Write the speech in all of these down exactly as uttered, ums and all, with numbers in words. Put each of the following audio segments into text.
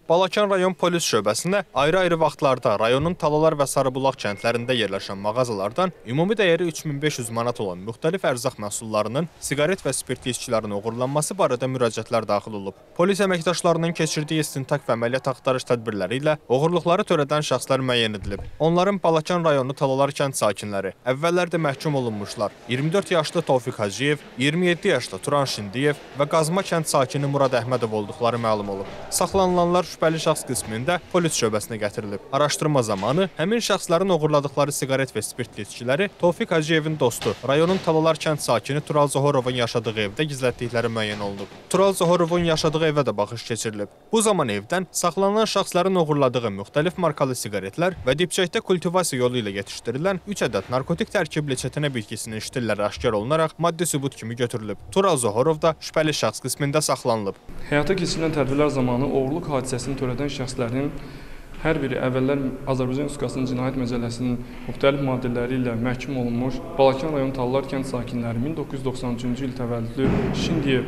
Balakən rayon polis şöbəsinə ayrı-ayrı vaxtlarda rayonun Talalar və Sarıbulaq kəndlərində yerləşən mağazalardan ümumi dəyəri üç min beş yüz manat olan müxtəlif ərzaq məhsullarının, siqaret və spirtli içkilərin oğurlanması barədə müraciətlər daxil olub. Polis əməkdaşlarının keçirdiyi istintaq və əməliyyat axtarış tədbirləri ilə oğurluqları törədən şəxslər müəyyən edilib. Onların Balakən rayonu Talalar kənd sakinləri əvvəllər də məhkum olunmuşlar. iyirmi dörd yaşlı Tofiq Hacıyev, iyirmi yeddi yaşlı Turan Şindiyev və Qazma kənd sakini Murad Əhmədov olduqları məlum olub. Saxlanılanlar şübhəli şəxs qismində polis şöbəsinə gətirilib. Araşdırma zamanı həmin şəxslərin oğurladıqları siqaret və spirtli içkiləri Tofiq Hacıyevin dostu, rayonun Talalar kənd sakini Tural Zohorovun yaşadığı evdə gizlətdikləri müəyyən olunub. Tural Zohorovun yaşadığı evə də baxış keçirilib. Bu zaman evdən saxlanılan şəxslərin oğurladığı müxtəlif markalı siqaretlər və dibçəkdə kultivasiya yolu ilə yetişdirilən üç ədəd narkotik tərkibli çətinə bitkisinin iştilləri aşkar olunaraq maddi sübut kimi götürülüb. Tural Zohorov da şübhəli şəxs qismində saxlanılıb. Həyata keçirilən tədbirlər zamanı oğurluq hadisəsini törədən şəxslərin hər biri əvvəllər Azərbaycan Respublikasının Cinayət Məcəlləsinin müxtəlif maddələri ilə məhkum olunmuş Balakən rayon Talalar kənd sakinləri min doqquz yüz doxsan üçüncü il təvəllüdlü Şindiyev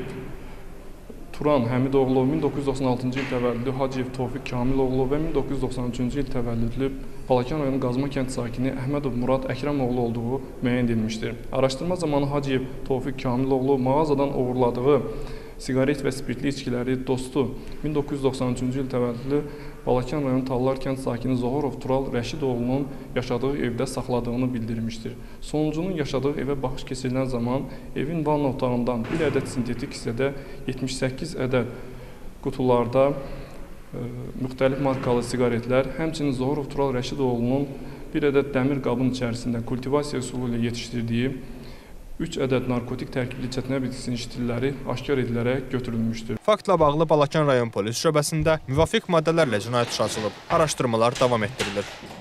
Turan Həmidoğlu, min doqquz yüz doxsan altıncı il təvəllüdlü Hacıyev Tofiq Kamiloğlu və min doqquz yüz doxsan üçüncü il təvəllüdlü Balakən rayonu Qazma kənd sakini Əhmədov Murad Əkramoğlu olduğu müəyyən edilmişdir. Araşdırma zamanı Hacıyev Tofiq Kamiloğlu mağazadan oğurladığı siqaret və spirtli içkiləri dostu min doqquz yüz doxsan üçüncü il təvəllüdlü Balakən rayon Talalar kənd sakini Zohorov Tural Rəşidoğlunun yaşadığı evdə saxladığını bildirmişdir. Sonuncunun yaşadığı evə baxış keçirilən zaman evin vanna otağından bir ədəd sintetik hissədə yetmiş səkkiz ədəd qutularda e, müxtəlif markalı siqaretlər, həmçinin Zohorov Tural Rəşidoğlunun bir ədəd dəmir qabın içərisində kultivasiya üsulu ilə yetişdirdiyi üç ədəd narkotik tərkibli çətinə bitkisinin iştilləri aşkar edilərək götürülmüşdür. Faktla bağlı Balakən rayon polis şöbəsində müvafiq maddələrlə cinayət işi açılıb. Araşdırmalar davam etdirilir.